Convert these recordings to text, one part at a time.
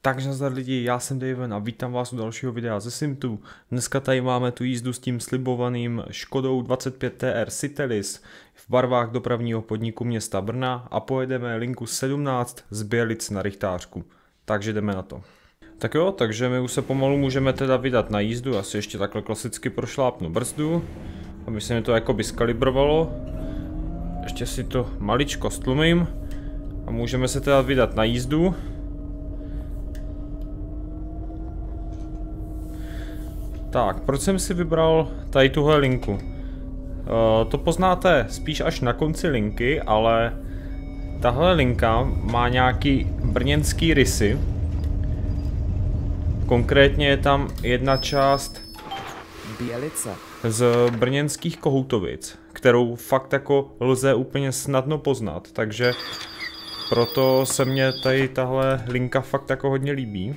Takže nazdar lidi, já jsem Daven a vítám vás u dalšího videa ze Simtu. Dneska tady máme tu jízdu s tím slibovaným Škodou 25 TR Citelis v barvách dopravního podniku města Brna a pojedeme linku 17 z Bělic na Rychtářku. Takže jdeme na to. Tak jo, takže my už se pomalu můžeme teda vydat na jízdu, asi ještě takhle klasicky prošlápnu brzdu, aby se mi to jakoby skalibrovalo. Ještě si to maličko stlumím a můžeme se teda vydat na jízdu. Tak, proč jsem si vybral tady tuhle linku? To poznáte spíš až na konci linky, ale tahle linka má nějaký brněnský rysy. Konkrétně je tam jedna část Bělice z brněnských Kohoutovic, kterou fakt jako lze úplně snadno poznat, takže proto se mně tady tahle linka fakt jako hodně líbí.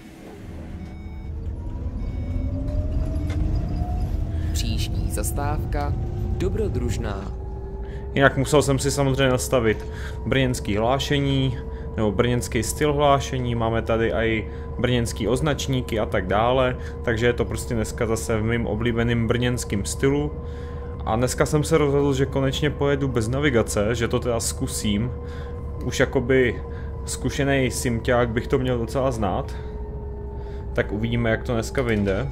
Příští zastávka Dobrodružná. Jinak musel jsem si samozřejmě nastavit brněnský hlášení, nebo brněnský styl hlášení, máme tady i brněnský označníky a tak dále, takže je to prostě dneska zase v mým oblíbeným brněnským stylu. A dneska jsem se rozhodl, že konečně pojedu bez navigace, že to teda zkusím. Už jakoby zkušený simťák bych to měl docela znát. Tak uvidíme, jak to dneska vyjde.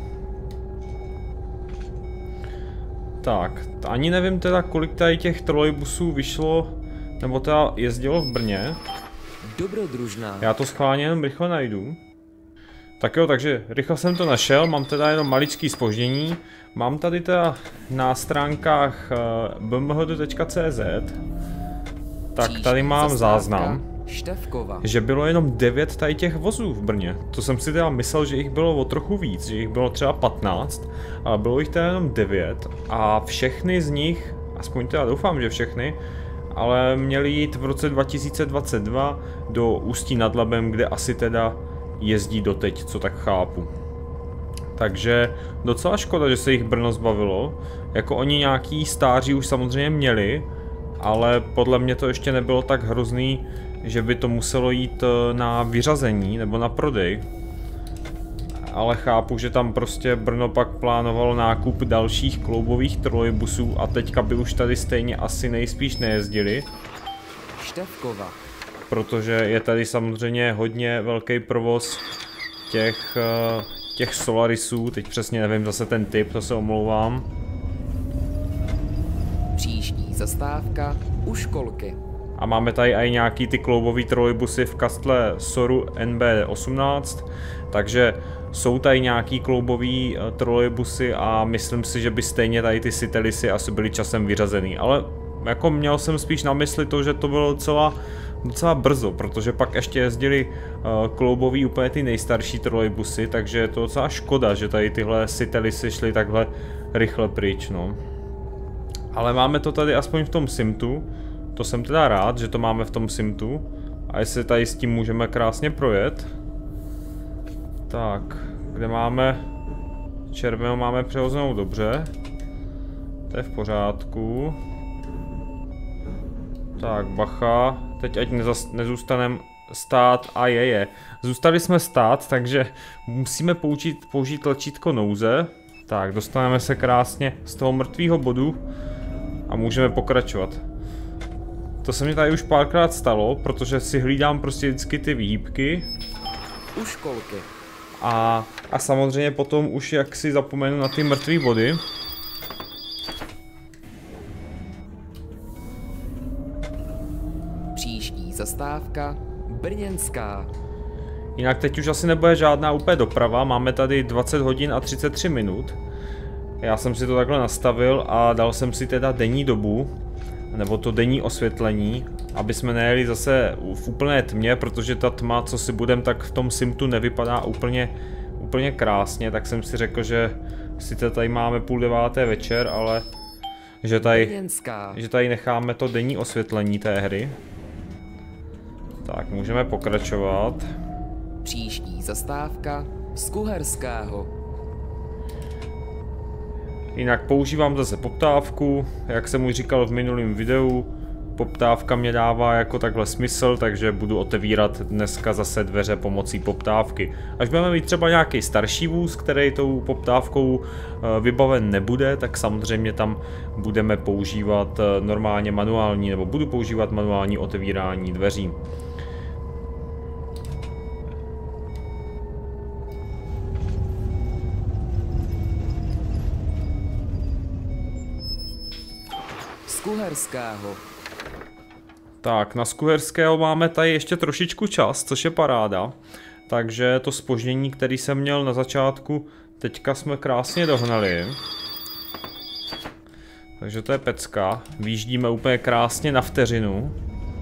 Tak, ani nevím teda, kolik tady těch trolejbusů vyšlo, nebo teda jezdilo v Brně. Dobrodružná. Já to schválně jenom rychle najdu. Tak jo, takže rychle jsem to našel, mám teda jenom maličký zpoždění. Mám tady teda na stránkách bmhd.cz. Tak tady mám záznam, Števkova. že bylo jenom 9 tady těch vozů v Brně. To jsem si teda myslel, že jich bylo o trochu víc, že jich bylo třeba 15, ale bylo jich teda jenom 9 a všechny z nich, aspoň teda doufám, že všechny, ale měly jít v roce 2022 do Ústí nad Labem, kde asi teda jezdí doteď, co tak chápu. Takže docela škoda, že se jich Brno zbavilo. Jako oni nějaký stáří už samozřejmě měli, ale podle mě to ještě nebylo tak hrozný, že by to muselo jít na vyřazení nebo na prodej. Ale chápu, že tam prostě Brno pak plánovalo nákup dalších kloubových trolejbusů a teďka by už tady stejně asi nejspíš nejezdili. Števkova. Protože je tady samozřejmě hodně velký provoz těch Solarisů, teď přesně nevím zase ten typ, to se omlouvám. Příští zastávka U školky. A máme tady i nějaký ty kloubový trolejbusy v kastle Soru NB18, takže jsou tady nějaký kloubový trolejbusy a myslím si, že by stejně tady ty Citelisy asi byly časem vyřazený, ale jako měl jsem spíš na mysli to, že to bylo docela brzo, protože pak ještě jezdili kloubový úplně ty nejstarší trolejbusy, takže je to docela škoda, že tady tyhle Citelisy šly takhle rychle pryč, no. Ale máme to tady aspoň v tom Simtu. To jsem teda rád, že to máme v tom Simtu. A jestli tady s tím můžeme krásně projet. Tak, kde máme červenou, máme přehozenou dobře. To je v pořádku. Tak, bacha. Teď ať nezůstaneme stát a je. Zůstali jsme stát, takže musíme použít tlačítko nouze. Tak, dostaneme se krásně z toho mrtvého bodu a můžeme pokračovat. To se mi tady už párkrát stalo, protože si hlídám prostě vždycky ty výhybky. U školky. A samozřejmě potom už jak si zapomenu na ty mrtvý body. Příští zastávka Brněnská. Jinak teď už asi nebude žádná úplně doprava, máme tady 20 hodin a 33 minut. Já jsem si to takhle nastavil a dal jsem si teda denní dobu, nebo to denní osvětlení, aby jsme nejeli zase v úplné tmě, protože ta tma, co si budem, tak v tom Simtu nevypadá úplně krásně, tak jsem si řekl, že sice tady máme 8:30 večer, ale že tady necháme to denní osvětlení té hry. Tak, můžeme pokračovat. Příští zastávka z Kuherského. Jinak používám zase poptávku, jak jsem už říkal v minulém videu, poptávka mě dává jako takhle smysl, takže budu otevírat dneska zase dveře pomocí poptávky. Až budeme mít třeba nějaký starší vůz, který tou poptávkou vybaven nebude, tak samozřejmě tam budeme používat normálně manuální, nebo budu používat manuální otevírání dveří. Z Kuherského. Tak, na Skuherského máme tady ještě trošičku čas, což je paráda. Takže to zpoždění, který jsem měl na začátku, teďka jsme krásně dohnali. Takže to je pecka. Výjíždíme úplně krásně na vteřinu.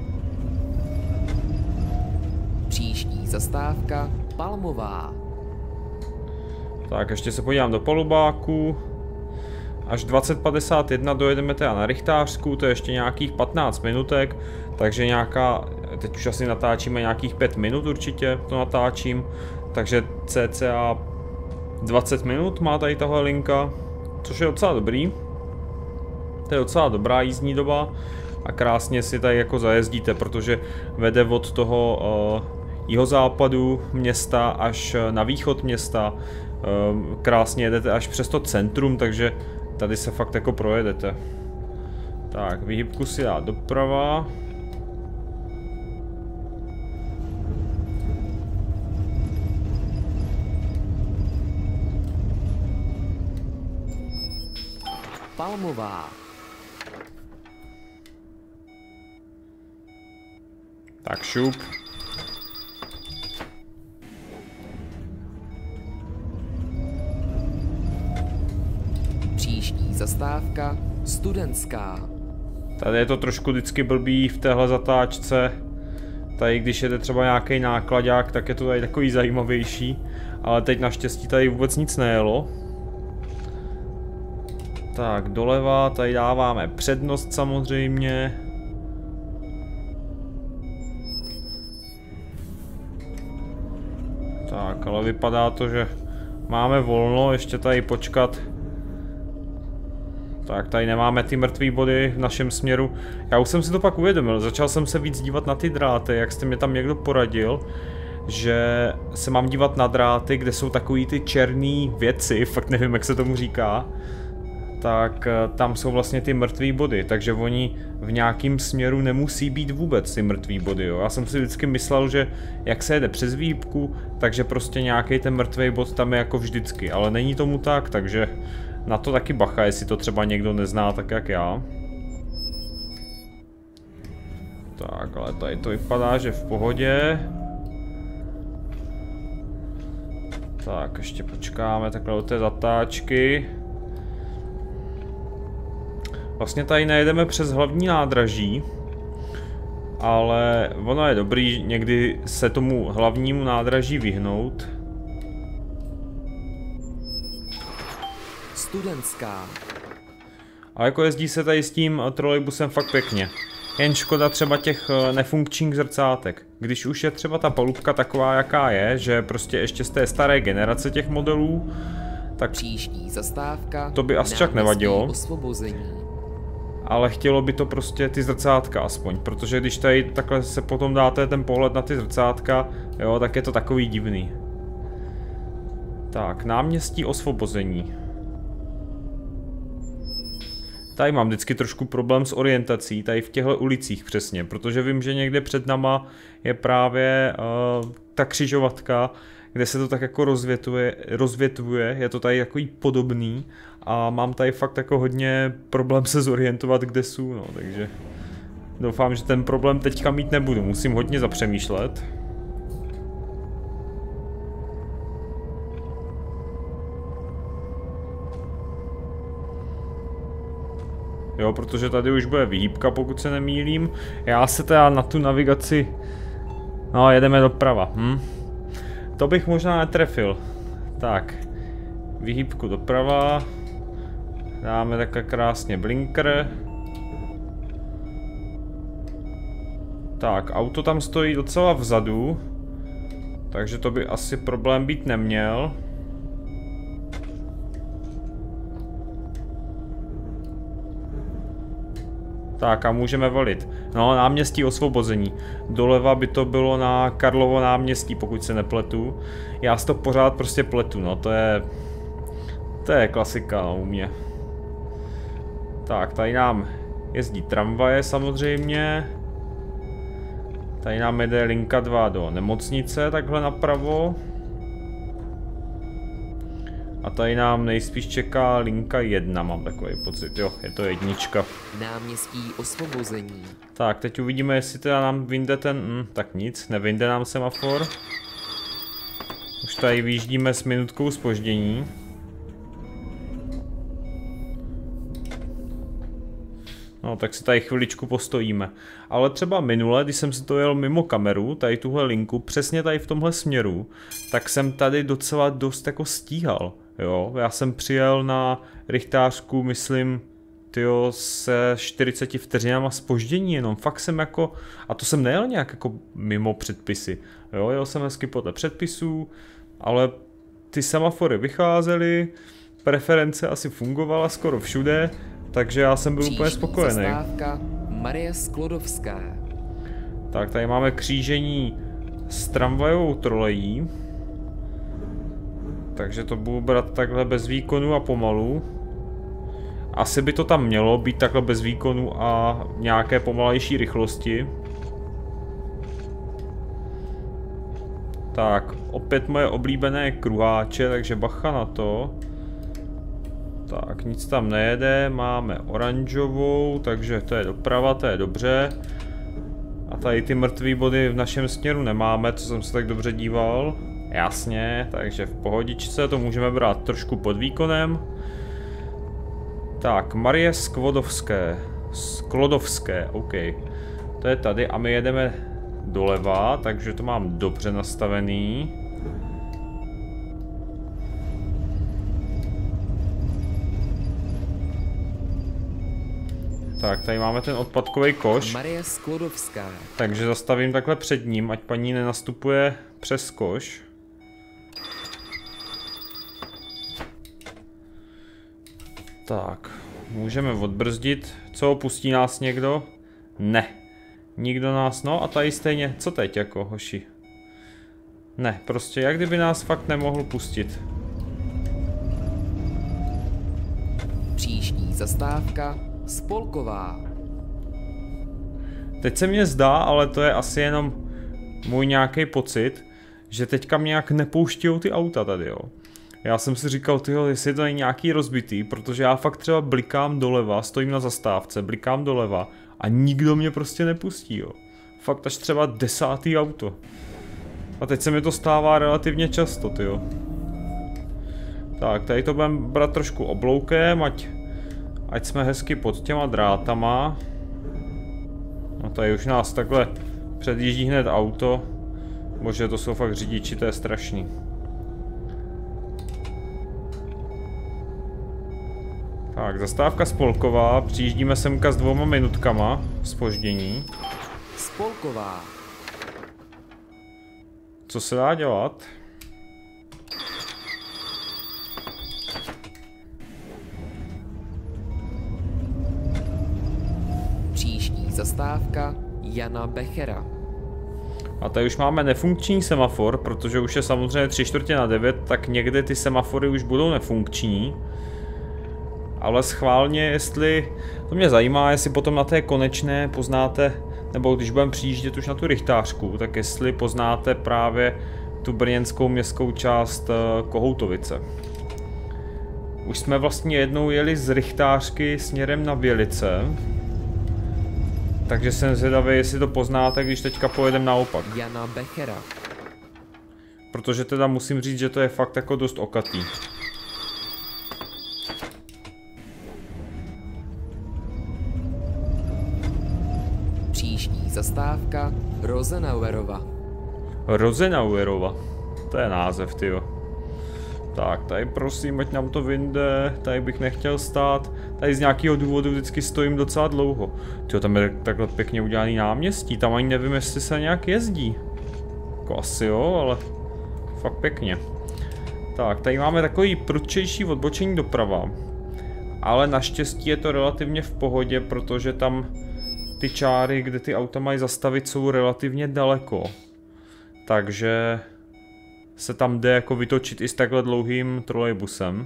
Příští zastávka Palmová. Tak, ještě se podívám do polubáku. Až 20:51 dojedeme teda na Richtářsku, to je ještě nějakých 15 minutek, takže nějaká, teď už asi natáčíme nějakých 5 minut určitě, to natáčím, takže cca 20 minut má tady tahle linka, což je docela dobrý. To je docela dobrá jízdní doba a krásně si tady jako zajezdíte, protože vede od toho jihozápadu města až na východ města, krásně jedete až přes to centrum, takže tady se fakt jako projedete. Tak, výhybku si dá doprava. Palmová. Tak šup. Příští zastávka Studentská. Tady je to trošku vždycky blbý v téhle zatáčce. Tady když jede třeba nějaký nákladák, tak je to tady takový zajímavější. Ale teď naštěstí tady vůbec nic nejelo. Tak, doleva, tady dáváme přednost samozřejmě. Tak, ale vypadá to, že máme volno, ještě tady počkat. Tak, tady nemáme ty mrtvé body v našem směru. Já už jsem si to pak uvědomil, začal jsem se víc dívat na ty dráty, jak jste mě tam někdo poradil, že se mám dívat na dráty, kde jsou takový ty černý věci, fakt nevím, jak se tomu říká. Tak tam jsou vlastně ty mrtvé body, takže oni v nějakém směru nemusí být vůbec ty mrtvé body, jo. Já jsem si vždycky myslel, že jak se jede přes výhybku, takže prostě nějaký ten mrtvý bod tam je jako vždycky, ale není tomu tak, takže na to taky bacha, jestli to třeba někdo nezná tak jak já. Tak, ale tady to vypadá, že v pohodě. Tak, ještě počkáme takhle do té zatáčky. Vlastně tady nejedeme přes hlavní nádraží, ale ono je dobrý někdy se tomu hlavnímu nádraží vyhnout. Studentská. A jako jezdí se tady s tím trolejbusem fakt pěkně. Jen škoda třeba těch nefunkčních zrcátek. Když už je třeba ta palubka taková, jaká je, že prostě ještě z té staré generace těch modelů, tak Příští zastávka to by asi však nevadilo. Osvobození. Ale chtělo by to prostě ty zrcátka aspoň, protože když tady takhle se potom dáte ten pohled na ty zrcátka, jo, tak je to takový divný. Tak, náměstí Osvobození. Tady mám vždycky trošku problém s orientací, tady v těchto ulicích přesně, protože vím, že někde před náma je právě ta křižovatka, kde se to tak jako rozvětvuje, je to tady takový podobný a mám tady fakt jako hodně problém se zorientovat, kde jsou, no, takže doufám, že ten problém teďka mít nebudu, musím hodně zapřemýšlet. Jo, protože tady už bude výhybka, pokud se nemýlím. Já se teda na tu navigaci... No, jedeme doprava, To bych možná netrefil. Tak, výhybku doprava. Dáme takhle krásně blinker. Tak, auto tam stojí docela vzadu. Takže to by asi problém být neměl. Tak a můžeme volit. No, náměstí Osvobození. Doleva by to bylo na Karlovo náměstí, pokud se nepletu. Já si to pořád prostě pletu, no, to je klasika, no, u mě. Tak, tady nám jezdí tramvaje samozřejmě. Tady nám jede linka 2 do nemocnice, takhle napravo. A tady nám nejspíš čeká linka 1, mám takový pocit, jo, je to jednička. Náměstí Osvobození. Tak, teď uvidíme, jestli teda nám vyjde ten, tak nic, nevyjde nám semafor. Už tady vyjíždíme s minutkou zpoždění. No, tak si tady chviličku postojíme. Ale třeba minule, když jsem si to jel mimo kameru, tady tuhle linku, přesně tady v tomhle směru, tak jsem tady docela dost jako stíhal. Jo, já jsem přijel na rychtářku, myslím, tyjo, se 40 vteřinama zpoždění jenom, fakt jsem jako, a to jsem nejel nějak jako mimo předpisy, jo, jel jsem hezky podle předpisů, ale ty semafory vycházely, preference asi fungovala skoro všude, takže já jsem byl úplně spokojený. Zastávka Marie Sklodovská. Tak, tady máme křížení s tramvajovou trolejí. Takže to budu brát takhle bez výkonu a pomalu. Asi by to tam mělo být takhle bez výkonu a nějaké pomalejší rychlosti. Tak, opět moje oblíbené kruháče, takže bacha na to. Tak, nic tam nejede, máme oranžovou, takže to je doprava, to je dobře. A tady ty mrtvé body v našem směru nemáme, co jsem se tak dobře díval. Jasně, takže v pohodičce to můžeme brát trošku pod výkonem. Tak, Marie Sklodovské, OK. To je tady a my jedeme doleva, takže to mám dobře nastavený. Tak, tady máme ten odpadkový koš. Marie Sklodovská. Takže zastavím takhle před ním, ať paní nenastupuje přes koš. Tak, můžeme odbrzdit. Co, pustí nás někdo? Ne. Nikdo nás, no a tady stejně, co teď jako, hoši? Ne, prostě jak kdyby nás fakt nemohl pustit. Příští zastávka Spolková. Teď se mně zdá, ale to je asi jenom můj nějaký pocit, že teďka mě nějak nepouštějou ty auta tady, jo. Já jsem si říkal, tyjo, jestli to není nějaký rozbitý, protože já fakt třeba blikám doleva, stojím na zastávce, blikám doleva a nikdo mě prostě nepustí, jo. Fakt až třeba 10. auto. A teď se mi to stává relativně často, tyjo. Tak, tady to budeme brát trošku obloukem, ať jsme hezky pod těma drátama. No tady už nás takhle předjíždí hned auto. Bože, to jsou fakt řidiči, to je strašný. Tak, zastávka Spolková, přijíždíme semka s 2 minutkama zpoždění. Spolková. Co se dá dělat? Příští zastávka Jana Bechera. A tady už máme nefunkční semafor, protože už je samozřejmě 8:45, tak někdy ty semafory už budou nefunkční. Ale schválně, jestli, to mě zajímá, jestli potom na té konečné poznáte, nebo když budeme přijíždět už na tu rychtářku, tak jestli poznáte právě tu brněnskou městskou část Kohoutovice. Už jsme vlastně jednou jeli z rychtářky směrem na Bělice, takže jsem zvědavý, jestli to poznáte, když teďka pojedeme naopak. Jana Bechera. Protože teda musím říct, že to je fakt jako dost okatý. Příští zastávka Rozenauerova. Rozenauerova. To je název, tyjo. Tak, tady prosím, ať nám to vyjde, tady bych nechtěl stát. Tady z nějakého důvodu vždycky stojím docela dlouho. Tyjo, tam je takhle pěkně udělaný náměstí, tam ani nevím, jestli se nějak jezdí. Jako asi jo, ale fakt pěkně. Tak, tady máme takový prudčejší odbočení doprava. Ale naštěstí je to relativně v pohodě, protože tam ty čáry, kde ty auta mají zastavit, jsou relativně daleko. Takže se tam jde jako vytočit i s takhle dlouhým trolejbusem.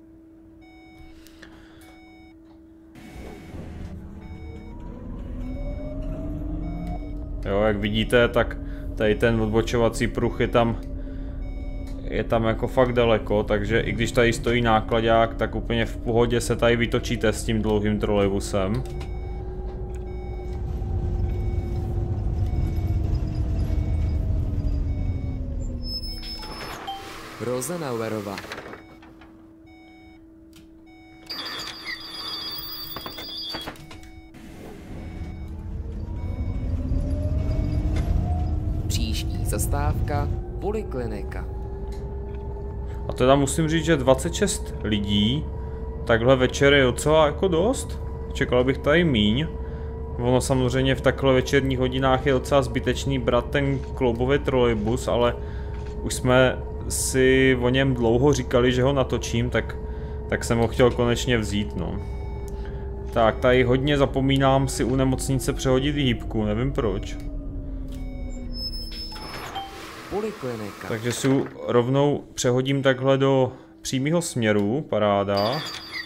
Jo, jak vidíte, tak tady ten odbočovací pruh je tam jako fakt daleko, takže i když tady stojí náklaďák, tak úplně v pohodě se tady vytočíte s tím dlouhým trolejbusem. Rosenauerova. Příští zastávka poliklinika. A teda musím říct, že 26 lidí takhle večer je docela jako dost. Čekal bych tady míň. Ono samozřejmě v takhle večerních hodinách je docela zbytečný brát ten kloubový trolejbus, ale už jsme si o něm dlouho říkali, že ho natočím, tak jsem ho chtěl konečně vzít, no. Tak, tady hodně zapomínám si u nemocnice přehodit hýbku, nevím proč. Poliklinika. Takže si rovnou přehodím takhle do přímého směru, paráda.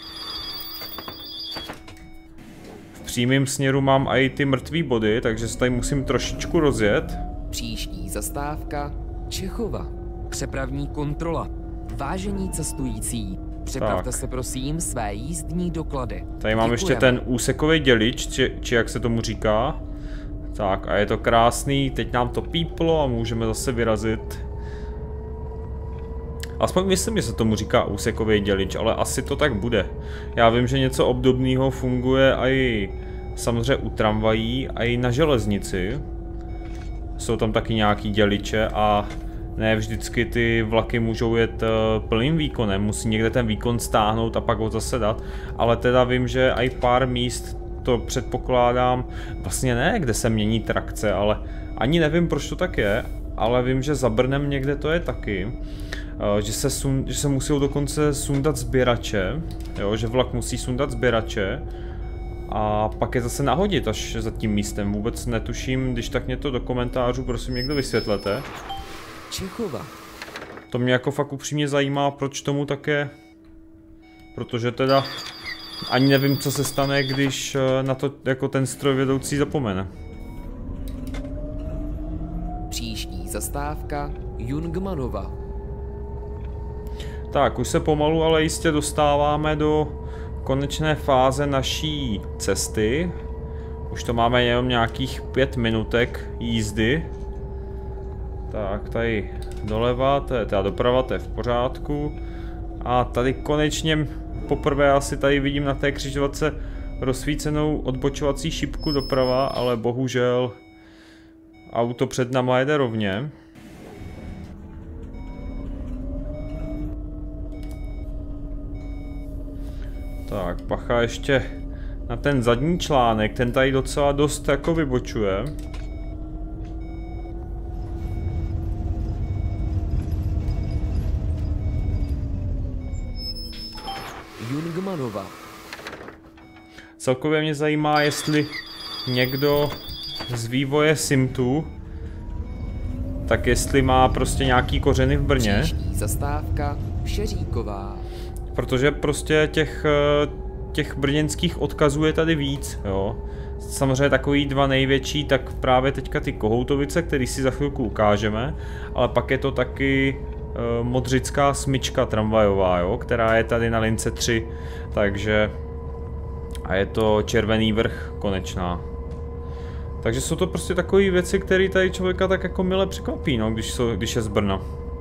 V přímém směru mám i ty mrtvý body, takže se tady musím trošičku rozjet. Příští zastávka Čechova. Přepravní kontrola. Vážení cestující, připravte se prosím své jízdní doklady. Tady mám ještě ten úsekový dělič, či jak se tomu říká. Tak a je to krásný, teď nám to píplo a můžeme zase vyrazit. Aspoň myslím, že se tomu říká úsekový dělič, ale asi to tak bude. Já vím, že něco obdobného funguje i samozřejmě u tramvají, a i na železnici. Jsou tam taky nějaký děliče a ne vždycky ty vlaky můžou jet plným výkonem, musí někde ten výkon stáhnout a pak ho zase dát. Ale teda vím, že i pár míst to předpokládám, vlastně ne, kde se mění trakce, ale ani nevím, proč to tak je, ale vím, že za Brnem někde to je taky, že se musí dokonce sundat sběrače, jo, že vlak musí sundat sběrače a pak je zase nahodit až za tím místem, vůbec netuším, když tak mě to do komentářů prosím někdo vysvětlete. Čechova. To mě jako fakt upřímně zajímá, proč tomu tak je, protože teda ani nevím, co se stane, když na to jako ten strojvedoucí zapomene. Příští zastávka Jungmannova. Tak, už se pomalu, ale jistě dostáváme do konečné fáze naší cesty. Už to máme jenom nějakých 5 minutek jízdy. Tak, tady doleva, to je teda doprava, to je v pořádku. A tady konečně poprvé asi tady vidím na té křižovatce rozsvícenou odbočovací šipku doprava, ale bohužel auto před náma jede rovně. Tak, bacha ještě na ten zadní článek, ten tady docela dost jako vybočuje. Jungmannova. Celkově mě zajímá, jestli někdo z vývoje Simtu, tak jestli má prostě nějaký kořeny v Brně. Příští zastávka Šeříková. Protože prostě těch brněnských odkazů je tady víc, jo. Samozřejmě takový dva největší, tak právě teďka ty Kohoutovice, který si za chvilku ukážeme, ale pak je to taky modřická smyčka tramvajová, jo, která je tady na lince 3, takže a je to Červený Vrch konečná. Takže jsou to prostě takové věci, které tady člověka tak jako mile překvapí, no, když je z Brna.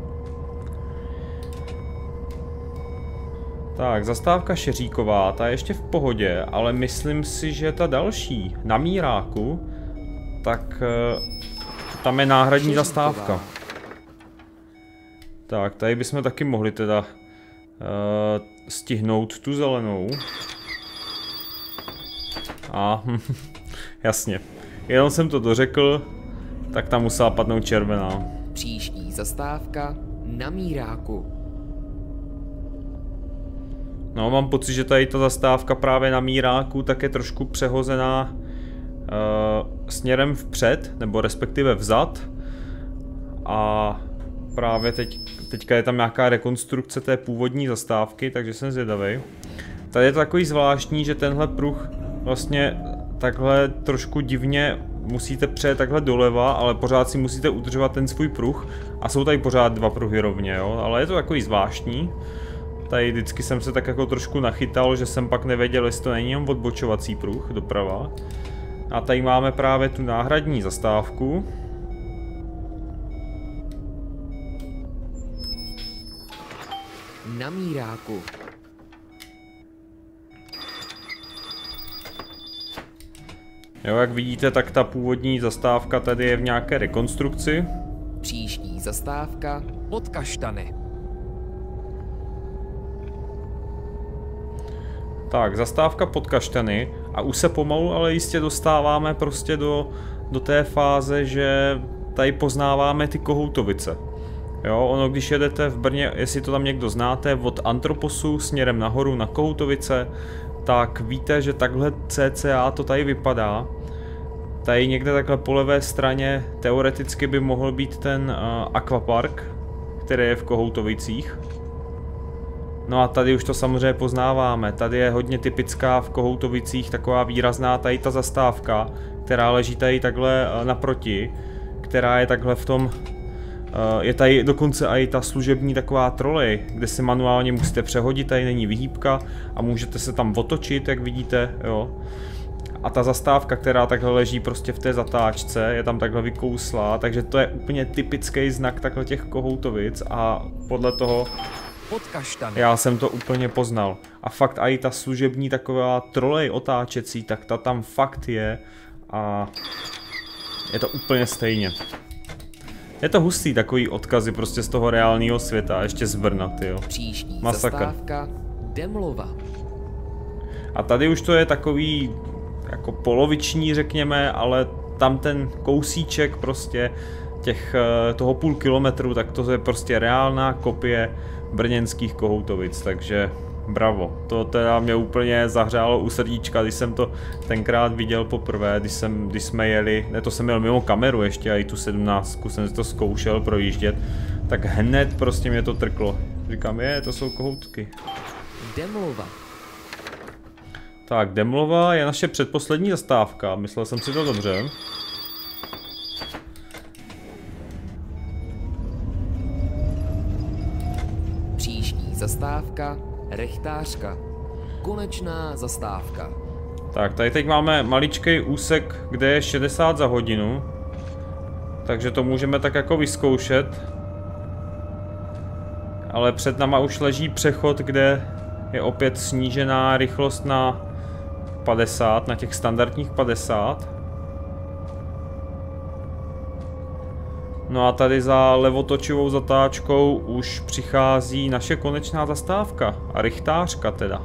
Tak, zastávka Šeříková, ta je ještě v pohodě, ale myslím si, že ta další, na Míráku, tak tam je náhradní Šeříková. Zastávka. Tak, tady bychom taky mohli teda stihnout tu zelenou. A jasně, jenom jsem to dořekl, tak tam musela padnout červená. Příští zastávka Na Míráku. No, mám pocit, že tady ta zastávka právě na Míráku tak je trošku přehozená směrem vpřed, nebo respektive vzad. A právě teďka je tam nějaká rekonstrukce té původní zastávky, takže jsem zvědavý. Tady je to takový zvláštní, že tenhle pruh vlastně takhle trošku divně musíte přejet takhle doleva, ale pořád si musíte udržovat ten svůj pruh. A jsou tady pořád dva pruhy rovně, jo, ale je to takový zvláštní. Tady vždycky jsem se tak jako trošku nachytal, že jsem pak nevěděl, jestli to není jenom odbočovací pruh doprava. A tady máme právě tu náhradní zastávku. Na míráku. Jo, jak vidíte, tak ta původní zastávka tady je v nějaké rekonstrukci. Příští zastávka Pod Kaštany. Tak, zastávka Pod Kaštany a už se pomalu, ale jistě dostáváme prostě do té fáze, že tady poznáváme ty Kohoutovice. Jo, ono když jedete v Brně, jestli to tam někdo znáte, od Antroposu směrem nahoru na Kohoutovice, tak víte, že takhle cca to tady vypadá. Tady někde takhle po levé straně teoreticky by mohl být ten akvapark, který je v Kohoutovicích. No a tady už to samozřejmě poznáváme. Tady je hodně typická v Kohoutovicích taková výrazná tady ta zastávka, která leží tady takhle naproti, která je takhle v tom... Je tady dokonce i ta služební taková trolej, kde si manuálně musíte přehodit, tady není vyhýbka a můžete se tam otočit, jak vidíte, jo. A ta zastávka, která takhle leží prostě v té zatáčce, je tam takhle vykouslá, takže to je úplně typický znak takhle těch Kohoutovic a podle toho Pod Kaštany. já jsem to úplně poznal. A fakt i ta služební taková trolej otáčecí, tak ta tam fakt je a je to úplně stejně. Je to hustý takový odkazy prostě z toho reálného světa, ještě z Brna, tyjo. Příští Masakr. zastávka Demlova. A tady už to je takový jako poloviční, řekněme, ale tam ten kousíček prostě toho půl kilometru, tak to je prostě reálná kopie brněnských Kohoutovic, takže bravo. To teda mě úplně zahřálo u srdíčka, když jsem to tenkrát viděl poprvé, když jsme jeli, ne, to jsem jel mimo kameru ještě, a i tu 17 jsem si to zkoušel projíždět, tak hned prostě mě to trklo. Říkám, to jsou kohoutky. Demlova. Tak, Demlova je naše předposlední zastávka, myslel jsem si to dobře. Příští zastávka Rechtářka. Konečná zastávka. Tak, tady teď máme maličký úsek, kde je 60 za hodinu. Takže to můžeme tak jako vyzkoušet. Ale před náma už leží přechod, kde je opět snížená rychlost na 50, na těch standardních 50. No a tady za levotočivou zatáčkou už přichází naše konečná zastávka, a Rychtářka teda.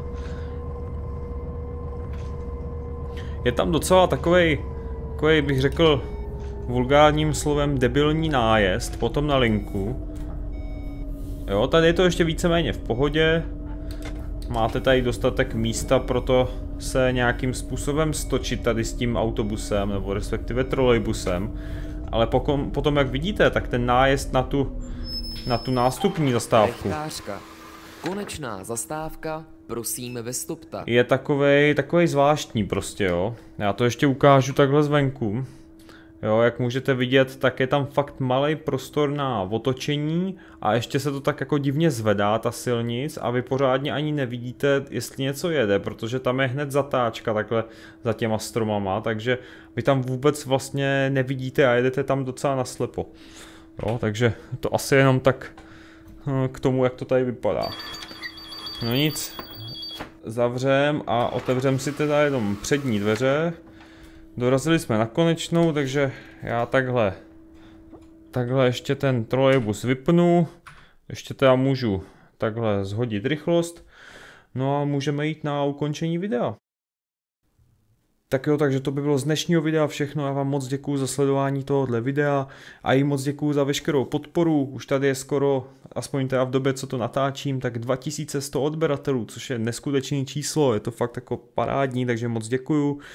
Je tam docela takovej bych řekl vulgárním slovem debilní nájezd, potom na linku. Jo, tady je to ještě víceméně v pohodě. Máte tady dostatek místa pro to se nějakým způsobem stočit tady s tím autobusem, nebo respektive trolejbusem. Ale potom, jak vidíte, tak ten nájezd na tu nástupní zastávku Rechtářka. Konečná zastávka, prosím vystupte. je takovej zvláštní prostě, jo. Já to ještě ukážu takhle zvenku. Jo, jak můžete vidět, tak je tam fakt malý prostor na otočení a ještě se to tak jako divně zvedá, ta silnic, a vy pořádně ani nevidíte, jestli něco jede, protože tam je hned zatáčka takhle za těma stromama, takže vy tam vůbec vlastně nevidíte a jedete tam docela naslepo. Jo, takže to asi jenom tak k tomu, jak to tady vypadá. No nic, zavřem a otevřem si teda jenom přední dveře. Dorazili jsme na konečnou, takže já takhle ještě ten trolejbus vypnu, ještě teda můžu takhle zhodit rychlost, no a můžeme jít na ukončení videa. Tak jo, takže to by bylo z dnešního videa všechno, já vám moc děkuju za sledování tohohle videa a i moc děkuju za veškerou podporu, už tady je skoro, aspoň teda v době, co to natáčím, tak 2100 odběratelů, což je neskutečný číslo, je to fakt jako parádní, takže moc děkuju.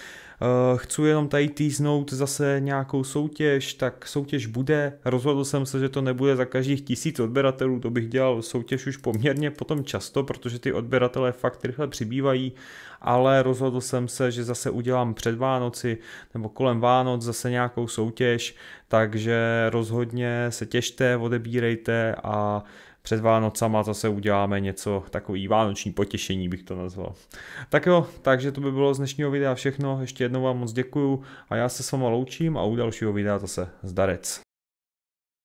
Chci jenom tady teasnout zase nějakou soutěž, tak soutěž bude. Rozhodl jsem se, že to nebude za každých 1000 odběratelů, to bych dělal soutěž už poměrně potom často, protože ty odběratelé fakt rychle přibývají, ale rozhodl jsem se, že zase udělám před Vánoci nebo kolem Vánoc zase nějakou soutěž, takže rozhodně se těšte, odebírejte a před Vánocama zase uděláme něco, takový vánoční potěšení bych to nazval. Tak jo, takže to by bylo z dnešního videa všechno, ještě jednou vám moc děkuju a já se s váma loučím a u dalšího videa zase zdarec.